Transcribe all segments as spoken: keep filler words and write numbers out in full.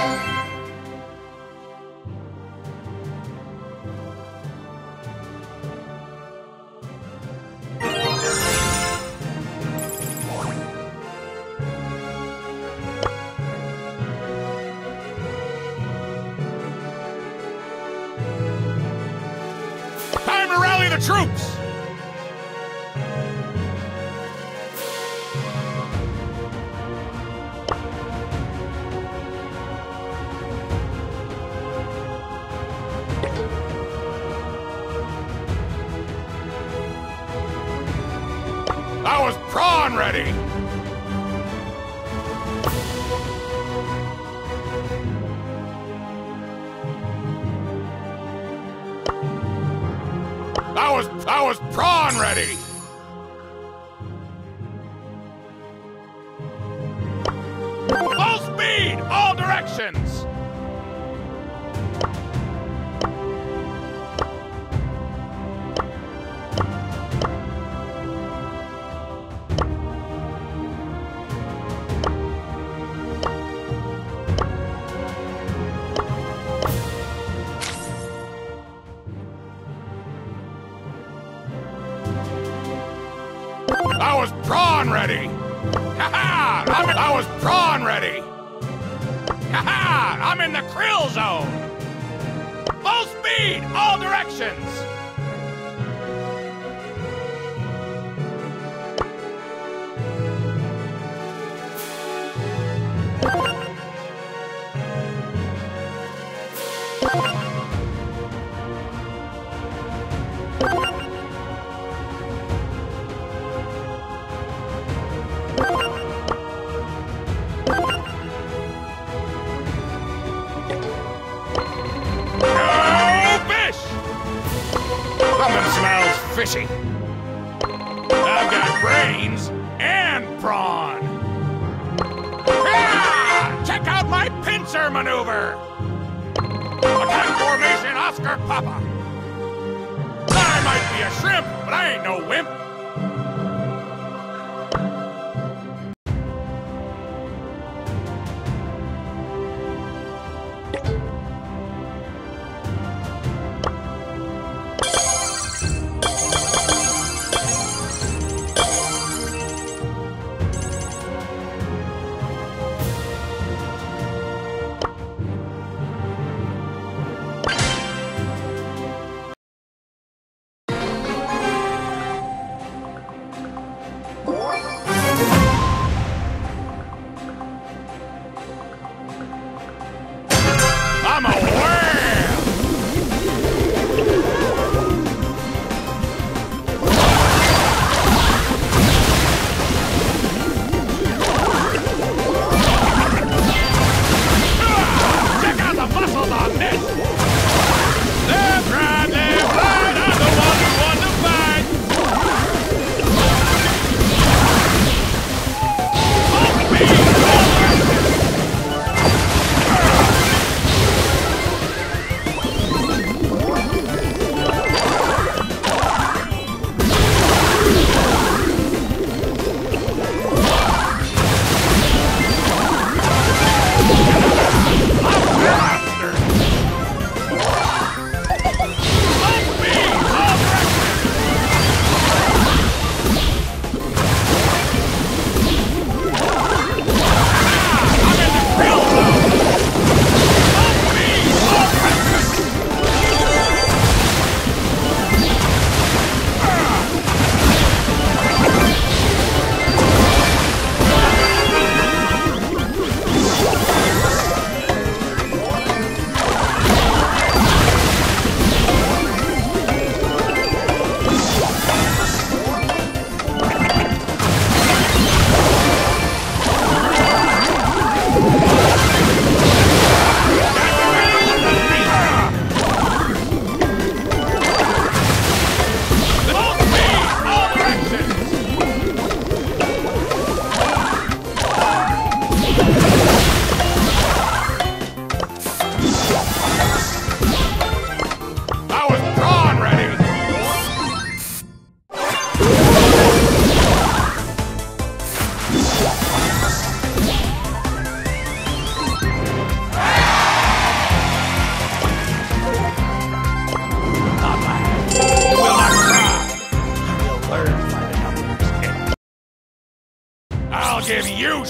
Time to rally the troops! I was prawn ready! I was, I was prawn ready! Full speed, all directions! I was prawn ready! Ha-ha! I'm in, I was prawn ready! Ha-ha! I'm in the krill zone! Full speed, all directions! Fishy. I've got brains and brawn. Ah! Check out my pincer maneuver. Attack formation, Oscar Papa. I might be a shrimp, but I ain't no wimp.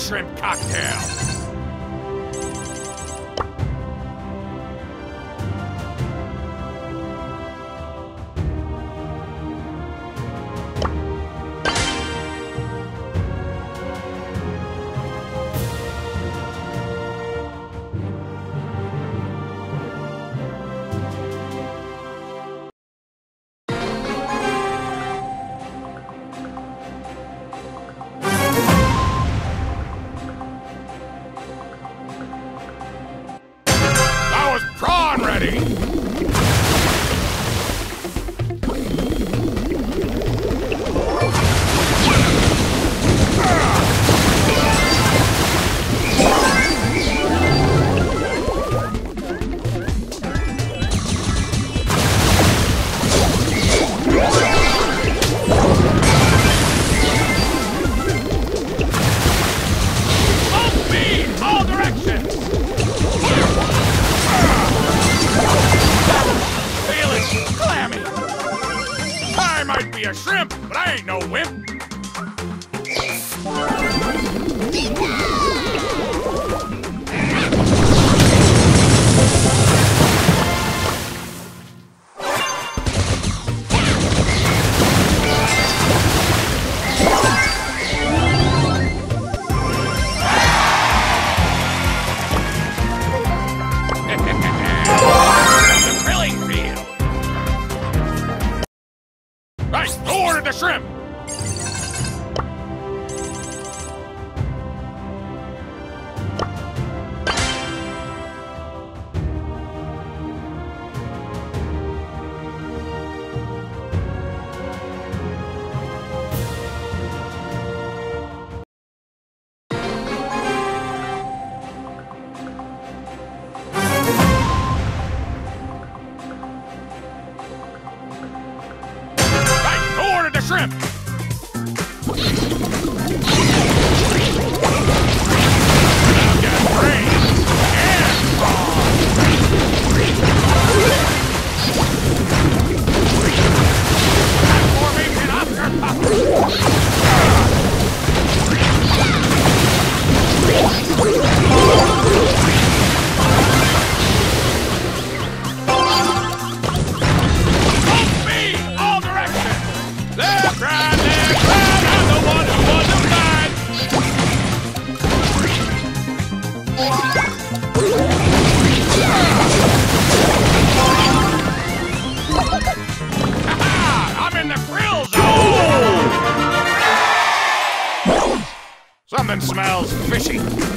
shrimp cocktail. Prawn ready! Full speed, all directions! Clammy! I might be a shrimp, but I ain't no wimp! Right, who ordered the shrimp? The shrimp! I've got brains and formation after Left, right, left, right, I'm the one who won the fight! Ha-ha! I'm in the grill zone! Something smells fishy.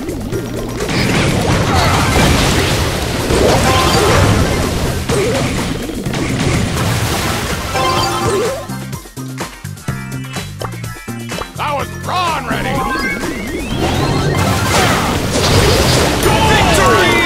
I was prawn ready! Victory!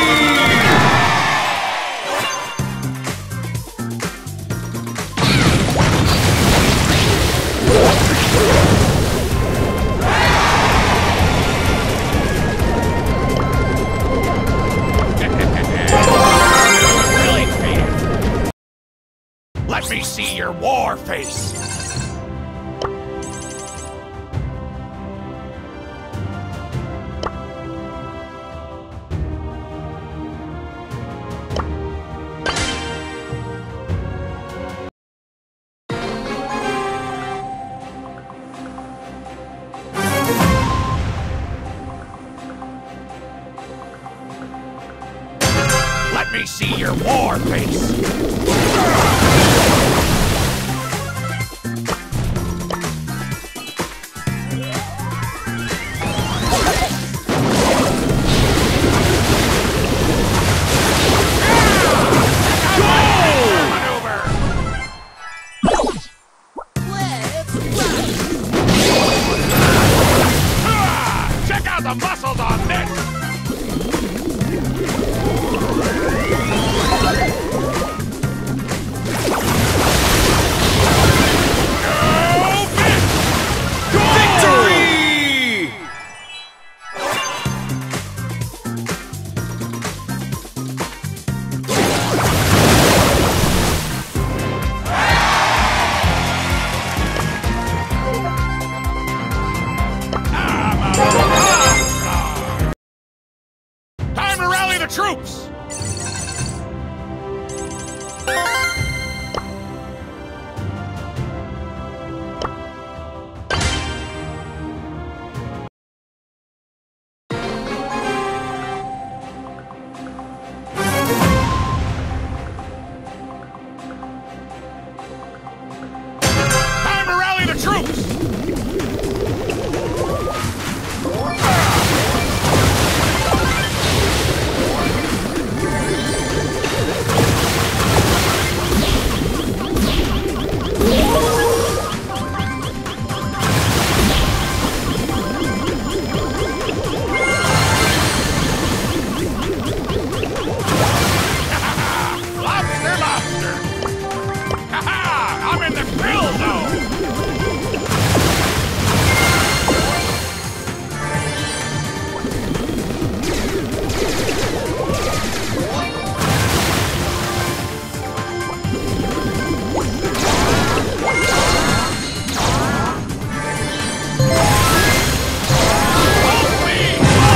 Let me see your war face! Let me see your war face! Check out the muscles on this! troops! Time to rally the troops! Lobster, lobster! Ha-ha! I'm in the grill zone! Follow me!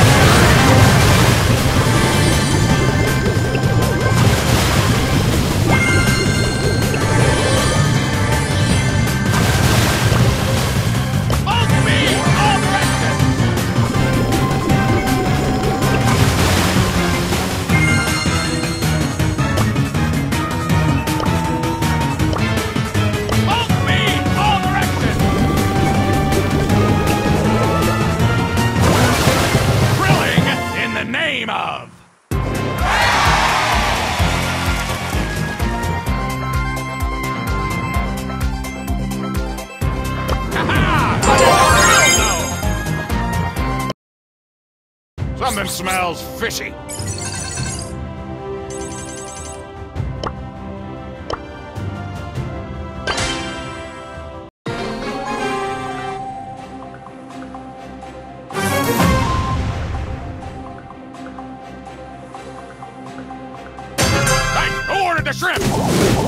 Follow me! All directions! Follow me! All directions! Grilling in the name of... Ha-ha! Something smells fishy. Hey, who ordered the shrimp?